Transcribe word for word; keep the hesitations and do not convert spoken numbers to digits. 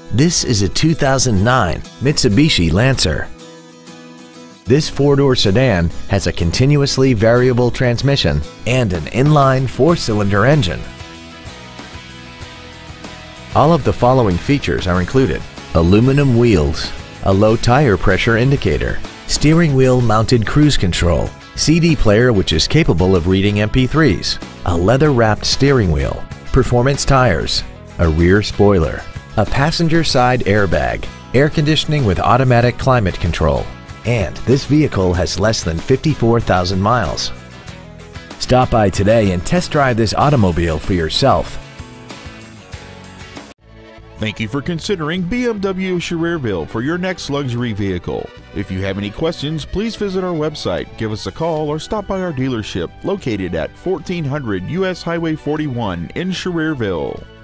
This is a two thousand nine Mitsubishi Lancer. This four-door sedan has a continuously variable transmission and an inline four-cylinder engine. All of the following features are included: aluminum wheels, a low tire pressure indicator, steering wheel mounted cruise control, C D player which is capable of reading M P threes, a leather-wrapped steering wheel, performance tires, a rear spoiler, a passenger side airbag, air conditioning with automatic climate control, and this vehicle has less than fifty-four thousand miles. Stop by today and test drive this automobile for yourself. Thank you for considering B M W Schuylerville for your next luxury vehicle. If you have any questions, please visit our website, give us a call, or stop by our dealership located at fourteen hundred U S Highway forty-one in Schuylerville.